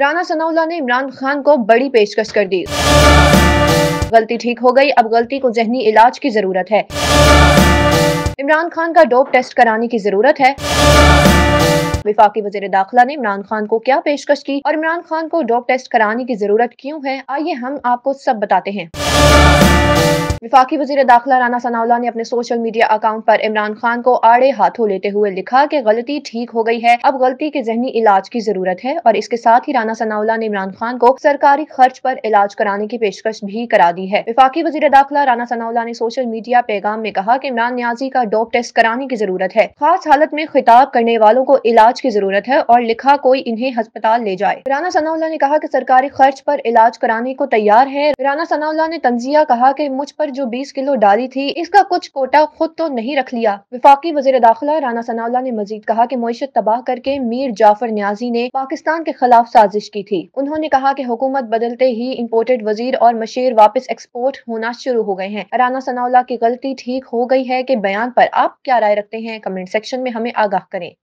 राना सनाउल्लाह ने इमरान खान को बड़ी पेशकश कर दी। गलती ठीक हो गई, अब गलती को जहनी इलाज की जरूरत है। इमरान खान का डोप टेस्ट कराने की जरूरत है। वफाकी वजीर दाखिला ने इमरान खान को क्या पेशकश की और इमरान खान को डोप टेस्ट कराने की जरूरत क्यों है, आइए हम आपको सब बताते हैं। वफाकी वजीर दाखिला राना सनाउल्लाह ने अपने सोशल मीडिया अकाउंट पर इमरान खान को आड़े हाथों लेते हुए लिखा कि गलती ठीक हो गई है, अब गलती के जहनी इलाज की जरूरत है। और इसके साथ ही राना सनाउल्लाह ने इमरान खान को सरकारी खर्च पर इलाज कराने की पेशकश भी करा दी है। वफाकी वजीर दाखिला राना सनाउल्लाह ने सोशल मीडिया पैगाम में कहा कि इमरान नियाजी का डोप टेस्ट कराने की जरूरत है, खास हालत में खिताब करने वालों को इलाज की जरूरत है और लिखा कोई इन्हें अस्पताल ले जाए। राना सनाउल्लाह ने कहा कि सरकारी खर्च पर इलाज कराने को तैयार है। राना सनाउल्लाह ने तंजिया कहा कि मुझ पर जो 20 किलो डाली थी, इसका कुछ कोटा खुद तो नहीं रख लिया। वफाकी वजीर दाखिला राना सनाउल्लाह ने मजीद कहा कि मईशत तबाह करके मीर जाफर न्याजी ने पाकिस्तान के खिलाफ साजिश की थी। उन्होंने कहा कि हुकूमत बदलते ही इम्पोर्टेड वजीर और मशीर वापस एक्सपोर्ट होना शुरू हो गए हैं। राना सनाउल्लाह की गलती ठीक हो गई है के बयान पर आप क्या राय रखते हैं? कमेंट सेक्शन में हमें आगाह करें।